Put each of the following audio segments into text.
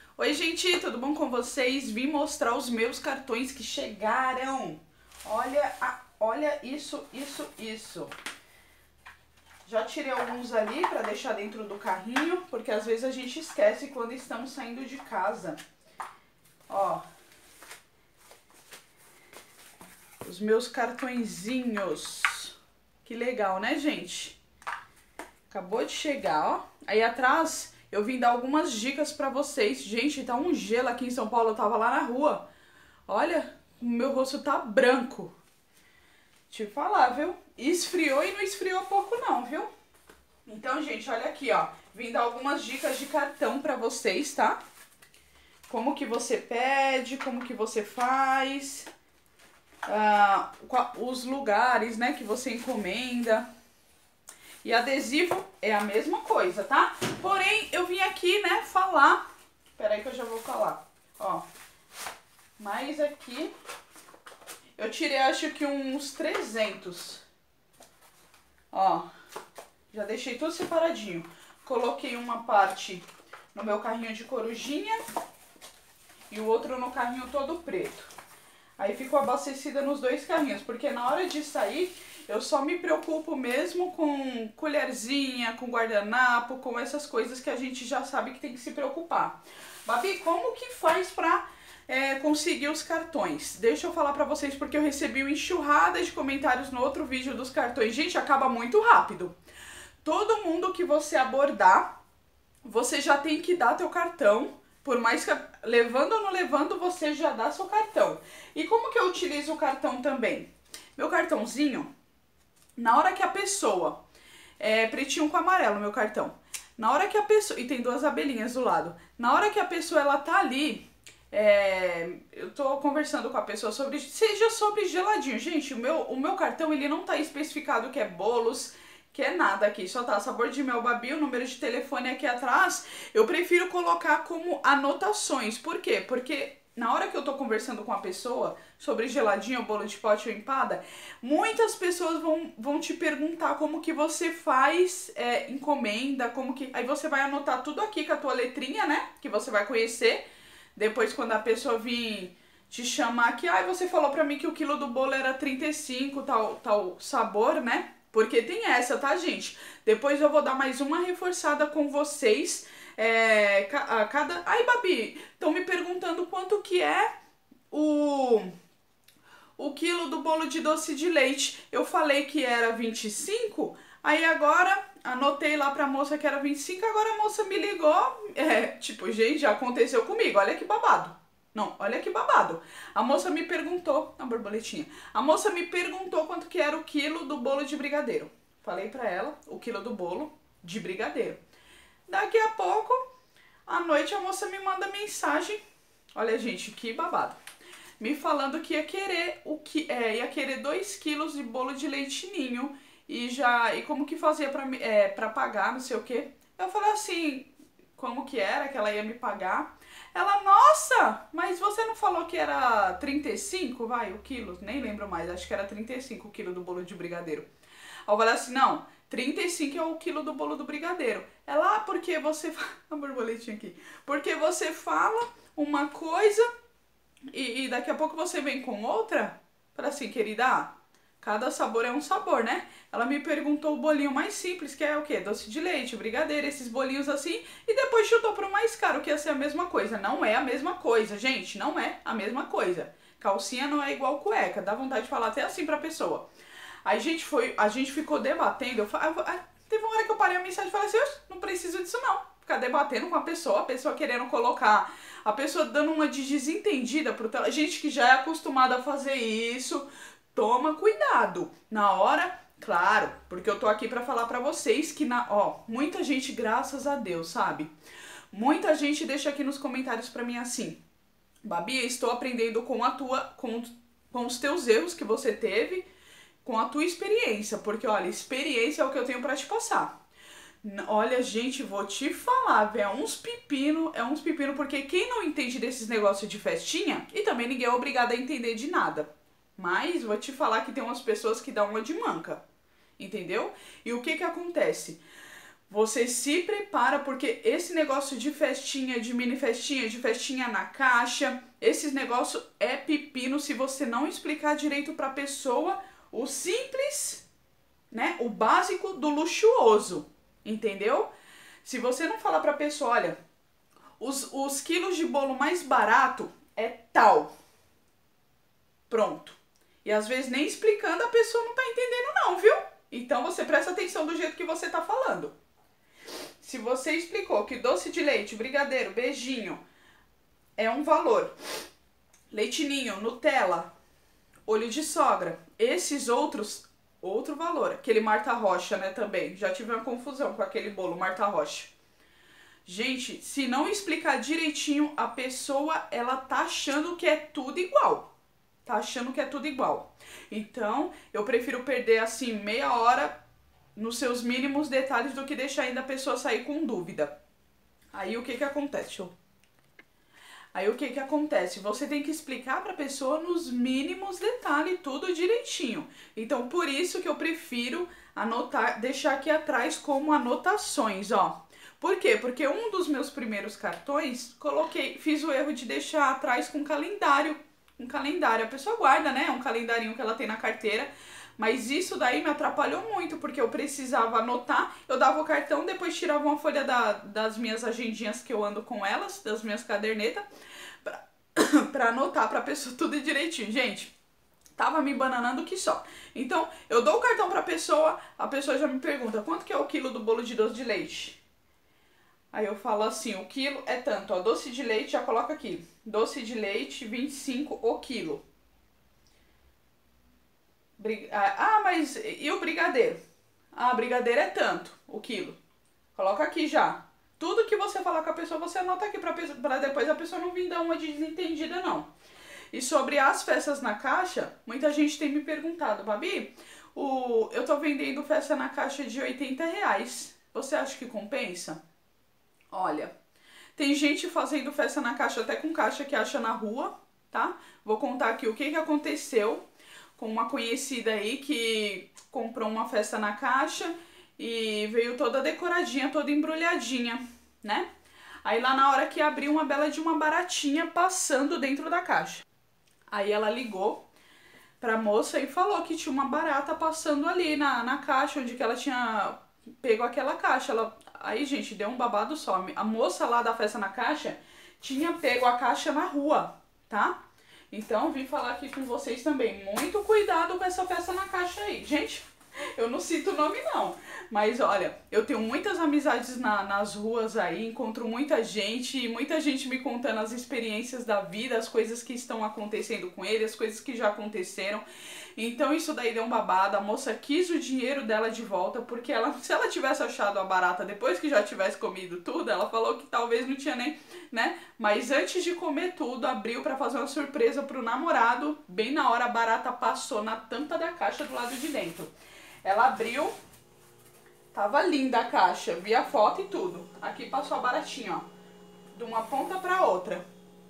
Oi, gente, tudo bom com vocês? Vim mostrar os meus cartões que chegaram. Olha isso. Já tirei alguns ali para deixar dentro do carrinho, porque às vezes a gente esquece quando estamos saindo de casa. Ó, os meus cartõezinhos. Que legal, né, gente? Acabou de chegar, ó. Aí atrás eu vim dar algumas dicas pra vocês. Gente, tá um gelo aqui em São Paulo, eu tava lá na rua. Olha, o meu rosto tá branco. Deixa eu falar, viu? Esfriou e não esfriou pouco não, viu? Então, gente, olha aqui, ó. Vim dar algumas dicas de cartão pra vocês, tá? Como que você pede, como que você faz, os lugares, né, que você encomenda. E adesivo é a mesma coisa, tá? Porém, eu vim aqui, né, falar... Peraí que eu já vou falar. Ó, mais aqui... Eu tirei, acho que uns 300. Ó, já deixei tudo separadinho. Coloquei uma parte no meu carrinho de corujinha e o outro no carrinho todo preto. Aí ficou abastecida nos dois carrinhos, porque na hora de sair... Eu só me preocupo mesmo com colherzinha, com guardanapo, com essas coisas que a gente já sabe que tem que se preocupar. Babi, como que faz pra conseguir os cartões? Deixa eu falar pra vocês, porque eu recebi uma enxurrada de comentários no outro vídeo dos cartões. Gente, acaba muito rápido. Todo mundo que você abordar, você já tem que dar teu cartão. Por mais que levando ou não levando, você já dá seu cartão. E como que eu utilizo o cartão também? Meu cartãozinho... Na hora que a pessoa, pretinho com amarelo meu cartão, na hora que a pessoa, e tem duas abelhinhas do lado, na hora que a pessoa ela tá ali, eu tô conversando com a pessoa seja sobre geladinho, gente, o meu cartão ele não tá especificado que é bolos, que é nada aqui, só tá sabor de mel, Babi, o número de telefone aqui atrás, eu prefiro colocar como anotações, por quê? Porque... Na hora que eu tô conversando com a pessoa sobre geladinho, bolo de pote ou empada, muitas pessoas vão te perguntar como que você faz encomenda, como que... Aí você vai anotar tudo aqui com a tua letrinha, né? Que você vai conhecer. Depois quando a pessoa vir te chamar aqui, você falou pra mim que o quilo do bolo era 35, tal sabor, né? Porque tem essa, tá, gente? Depois eu vou dar mais uma reforçada com vocês... Ai, Babi, estão me perguntando quanto que é o quilo do bolo de doce de leite. Eu falei que era 25, aí agora anotei lá pra moça que era 25, agora a moça me ligou. Tipo, gente, já aconteceu comigo, olha que babado. Não, olha que babado. A moça me perguntou, a borboletinha, a moça me perguntou quanto que era o quilo do bolo de brigadeiro. Falei pra ela o quilo do bolo de brigadeiro. Daqui a pouco, à noite, a moça me manda mensagem. Olha, gente, que babado. Me falando que ia querer ia querer 2 quilos de bolo de leite ninho. E como que fazia pra pagar, não sei o quê. Eu falei assim, como que era que ela ia me pagar. Ela, nossa, mas você não falou que era 35, vai, o quilo? Nem lembro mais, acho que era 35 o quilo do bolo de brigadeiro. Aí eu falei assim, não, 35 é o quilo do bolo do brigadeiro. Ela, porque você... A borboletinha aqui. Porque você fala uma coisa e daqui a pouco você vem com outra? Fala assim, querida, cada sabor é um sabor, né? Ela me perguntou o bolinho mais simples, que é o quê? Doce de leite, brigadeiro, esses bolinhos assim. E depois chutou pro mais caro, que ia ser a mesma coisa. Não é a mesma coisa, gente. Não é a mesma coisa. Calcinha não é igual cueca. Dá vontade de falar até assim pra pessoa. Aí a gente ficou debatendo, teve uma hora que eu parei a mensagem e falei assim, não preciso disso não, ficar debatendo com a pessoa querendo colocar, a pessoa dando uma de desentendida pro gente que já é acostumada a fazer isso, toma cuidado, na hora, claro, porque eu tô aqui pra falar pra vocês que, muita gente, graças a Deus, sabe, muita gente deixa aqui nos comentários pra mim assim, Babi, estou aprendendo com os teus erros que você teve, com a tua experiência, porque olha, experiência é o que eu tenho pra te passar. Olha, gente, vou te falar, é uns pepino, porque quem não entende desses negócios de festinha, e também ninguém é obrigado a entender de nada, mas vou te falar que tem umas pessoas que dão uma de manca, entendeu? E o que que acontece? Você se prepara, porque esse negócio de festinha, de mini festinha, de festinha na caixa, esses negócios é pepino se você não explicar direito pra pessoa o simples, né? O básico do luxuoso, entendeu? Se você não falar pra pessoa, olha, os quilos de bolo mais barato é tal. Pronto. E às vezes nem explicando a pessoa não tá entendendo não, viu? Então você presta atenção do jeito que você tá falando. Se você explicou que doce de leite, brigadeiro, beijinho é um valor, leite ninho, Nutella, olho de sogra, esses outros, outro valor. Aquele Marta Rocha, né, também. Já tive uma confusão com aquele bolo Marta Rocha. Gente, se não explicar direitinho, a pessoa, ela tá achando que é tudo igual. Tá achando que é tudo igual. Então, eu prefiro perder, assim, meia hora nos seus mínimos detalhes do que deixar ainda a pessoa sair com dúvida. Aí o que que acontece? Aí o que que acontece? Você tem que explicar para a pessoa nos mínimos detalhes, tudo direitinho. Então por isso que eu prefiro anotar, deixar aqui atrás como anotações, ó. Por quê? Porque um dos meus primeiros cartões, fiz o erro de deixar atrás com calendário. Um calendário, a pessoa guarda, né? Um calendarinho que ela tem na carteira. Mas isso daí me atrapalhou muito, porque eu precisava anotar, eu dava o cartão, depois tirava uma folha das minhas agendinhas que eu ando com elas, das minhas cadernetas, pra anotar pra pessoa tudo direitinho. Gente, tava me bananando que só. Então, eu dou o cartão pra pessoa, a pessoa já me pergunta, quanto que é o quilo do bolo de doce de leite? Aí eu falo assim, o quilo é tanto, ó, doce de leite, já coloca aqui, doce de leite, 25 o quilo. Ah, mas e o brigadeiro? Ah, brigadeiro é tanto, o quilo. Coloca aqui já. Tudo que você falar com a pessoa, você anota aqui pra depois a pessoa não vir dar uma de desentendida, não. E sobre as festas na caixa, muita gente tem me perguntado, Babi, eu tô vendendo festa na caixa de R$80. Você acha que compensa? Olha, tem gente fazendo festa na caixa até com caixa que acha na rua, tá? Vou contar aqui o que aconteceu com uma conhecida aí que comprou uma festa na caixa e veio toda decoradinha, toda embrulhadinha, né? Aí lá na hora que abriu, uma bela de uma baratinha passando dentro da caixa. Aí ela ligou pra moça e falou que tinha uma barata passando ali na caixa, onde que ela tinha pego aquela caixa. Aí, gente, deu um babado só. A moça lá da festa na caixa tinha pego a caixa na rua, tá? Então, vim falar aqui com vocês também. Muito cuidado com essa festa na caixa aí. Gente, eu não cito o nome não. Mas, olha, eu tenho muitas amizades nas ruas aí. Encontro muita gente me contando as experiências da vida, as coisas que estão acontecendo com ele, as coisas que já aconteceram. Então, isso daí deu um babado. A moça quis o dinheiro dela de volta, porque se ela tivesse achado a barata depois que já tivesse comido tudo, ela falou que talvez não tinha nem, né? Mas antes de comer tudo, abriu pra fazer uma surpresa pro namorado. Bem na hora, a barata passou na tampa da caixa do lado de dentro. Ela abriu, tava linda a caixa, vi a foto e tudo. Aqui passou a baratinha, ó, de uma ponta pra outra.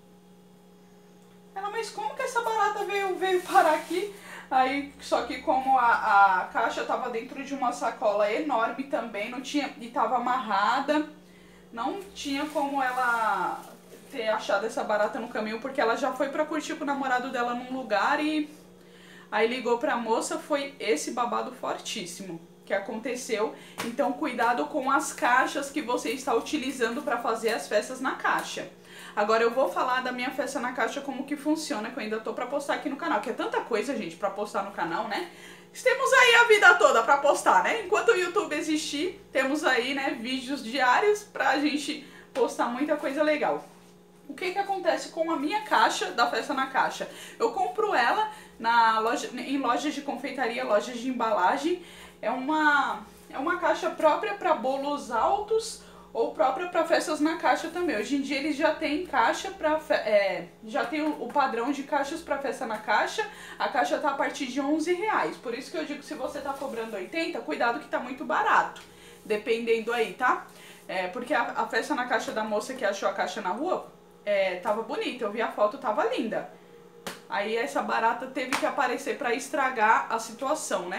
Ela, mas como que essa barata veio parar aqui? Aí, só que como a caixa tava dentro de uma sacola enorme também, não tinha, e tava amarrada, não tinha como ela ter achado essa barata no caminho, porque ela já foi pra curtir com o namorado dela num lugar e aí ligou pra moça, foi esse babado fortíssimo que aconteceu. Então cuidado com as caixas que você está utilizando para fazer as festas na caixa. Agora eu vou falar da minha festa na caixa, como que funciona, que eu ainda tô pra postar aqui no canal, que é tanta coisa, gente, pra postar no canal, né? Temos aí a vida toda pra postar, né? Enquanto o YouTube existir, temos aí, né, vídeos diários pra gente postar muita coisa legal. O que acontece com a minha caixa da festa na caixa? Eu compro ela em lojas de confeitaria, lojas de embalagem. É uma caixa própria para bolos altos ou própria para festas na caixa também. Hoje em dia eles já têm caixa já tem o padrão de caixas para festa na caixa. A caixa tá a partir de R$11. Por isso que eu digo que se você tá cobrando 80, cuidado que tá muito barato. Dependendo aí, tá? Porque a festa na caixa da moça que achou a caixa na rua, tava bonita. Eu vi a foto, tava linda. Aí essa barata teve que aparecer para estragar a situação, né?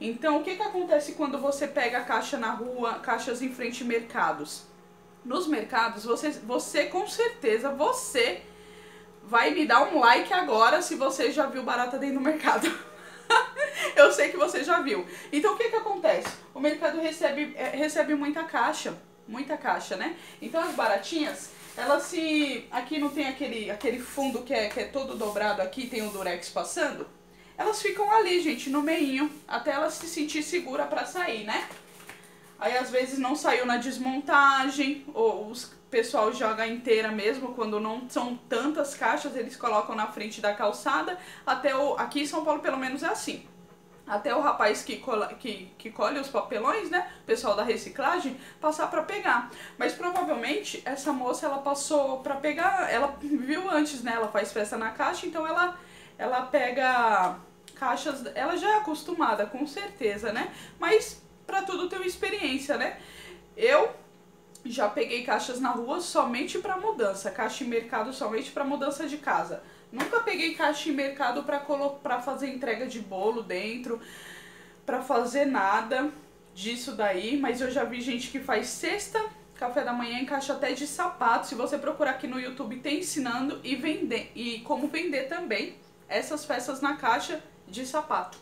Então, o que acontece quando você pega a caixa na rua, caixas em frente a mercados? Nos mercados, você com certeza, você vai me dar um like agora se você já viu barata dentro do mercado. Eu sei que você já viu. Então, o que acontece? O mercado recebe muita caixa, né? Então, as baratinhas, elas se... Aqui não tem aquele fundo que é todo dobrado aqui, tem o durex passando. Elas ficam ali, gente, no meinho, até ela se sentir segura pra sair, né? Aí, às vezes, não saiu na desmontagem, ou o pessoal joga inteira mesmo, quando não são tantas caixas, eles colocam na frente da calçada, aqui em São Paulo, pelo menos, é assim. Até o rapaz que colhe os papelões, né, o pessoal da reciclagem, passar pra pegar. Mas provavelmente essa moça, ela passou pra pegar, ela viu antes, né, ela faz festa na caixa, então ela pega caixas, ela já é acostumada, com certeza, né, mas pra tudo ter uma experiência, né. Eu já peguei caixas na rua somente pra mudança, caixa em mercado somente pra mudança de casa. Nunca peguei caixa em mercado pra fazer entrega de bolo dentro, pra fazer nada disso daí, mas eu já vi gente que faz cesta, café da manhã em caixa até de sapato. Se você procurar aqui no YouTube, tem ensinando e como vender também essas peças na caixa de sapato.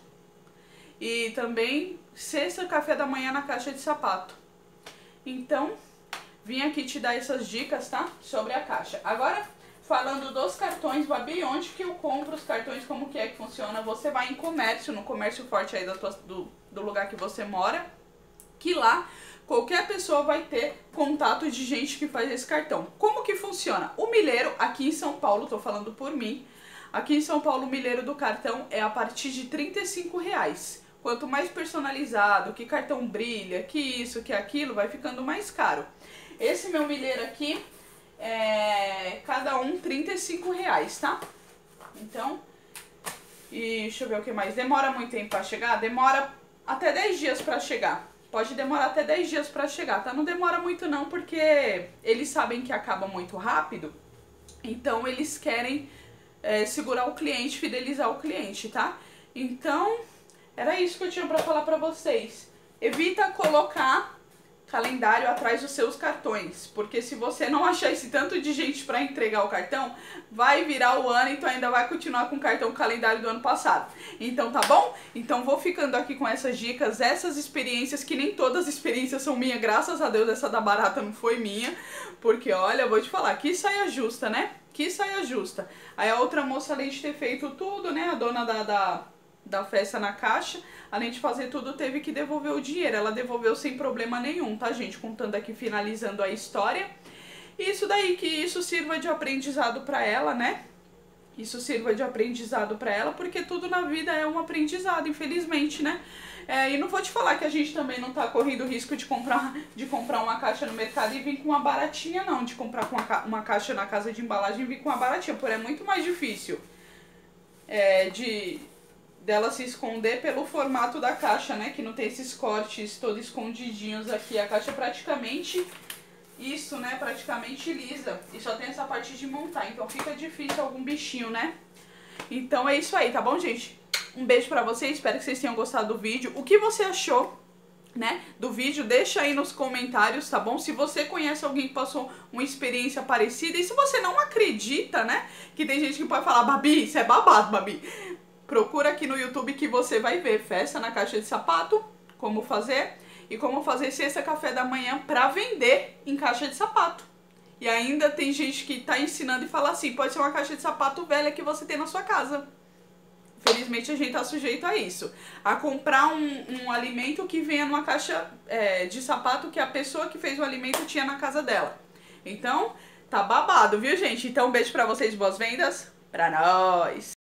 E também cesta, café da manhã na caixa de sapato. Então, vim aqui te dar essas dicas, tá? Sobre a caixa. Agora, falando dos cartões, Babi, onde que eu compro os cartões, como que é que funciona? Você vai em comércio, no comércio forte aí do lugar que você mora, que lá qualquer pessoa vai ter contato de gente que faz esse cartão. Como que funciona? O milheiro, aqui em São Paulo, tô falando por mim, aqui em São Paulo o milheiro do cartão é a partir de R$35. Quanto mais personalizado, que cartão brilha, que isso, que aquilo, vai ficando mais caro. Esse meu milheiro aqui, cada um R$35, tá? Então, e deixa eu ver o que mais. Demora muito tempo pra chegar? Demora até 10 dias pra chegar. Pode demorar até 10 dias pra chegar, tá? Não demora muito não, porque eles sabem que acaba muito rápido. Então, eles querem segurar o cliente, fidelizar o cliente, tá? Então, era isso que eu tinha pra falar pra vocês. Evita colocar calendário atrás dos seus cartões, porque se você não achar esse tanto de gente para entregar o cartão, vai virar o ano e tu ainda vai continuar com o cartão calendário do ano passado. Então tá bom? Então vou ficando aqui com essas dicas, essas experiências, que nem todas as experiências são minhas, graças a Deus essa da barata não foi minha, porque olha, eu vou te falar, que saia justa, né? Que saia justa. Aí a outra moça, além de ter feito tudo, né, a dona da festa na caixa, além de fazer tudo, teve que devolver o dinheiro. Ela devolveu sem problema nenhum, tá, gente? Contando aqui, finalizando a história. Isso daí, que isso sirva de aprendizado pra ela, né? Isso sirva de aprendizado pra ela, porque tudo na vida é um aprendizado, infelizmente, né? E não vou te falar que a gente também não tá correndo o risco de comprar uma caixa no mercado e vir com uma baratinha, não. De comprar uma caixa na casa de embalagem e vir com uma baratinha, porém é muito mais difícil dela se esconder pelo formato da caixa, né? Que não tem esses cortes todos escondidinhos aqui. A caixa é praticamente isso, né? Praticamente lisa. E só tem essa parte de montar. Então fica difícil algum bichinho, né? Então é isso aí, tá bom, gente? Um beijo pra vocês. Espero que vocês tenham gostado do vídeo. O que você achou, né, do vídeo? Deixa aí nos comentários, tá bom? Se você conhece alguém que passou uma experiência parecida. E se você não acredita, né? Que tem gente que pode falar, Babi, isso é babado, Babi. Procura aqui no YouTube que você vai ver festa na caixa de sapato, como fazer, e como fazer cesta café da manhã pra vender em caixa de sapato. E ainda tem gente que tá ensinando e fala assim, pode ser uma caixa de sapato velha que você tem na sua casa. Infelizmente a gente tá sujeito a isso. A comprar um alimento que venha numa caixa de sapato que a pessoa que fez o alimento tinha na casa dela. Então, tá babado, viu, gente? Então, um beijo pra vocês, boas vendas, pra nós!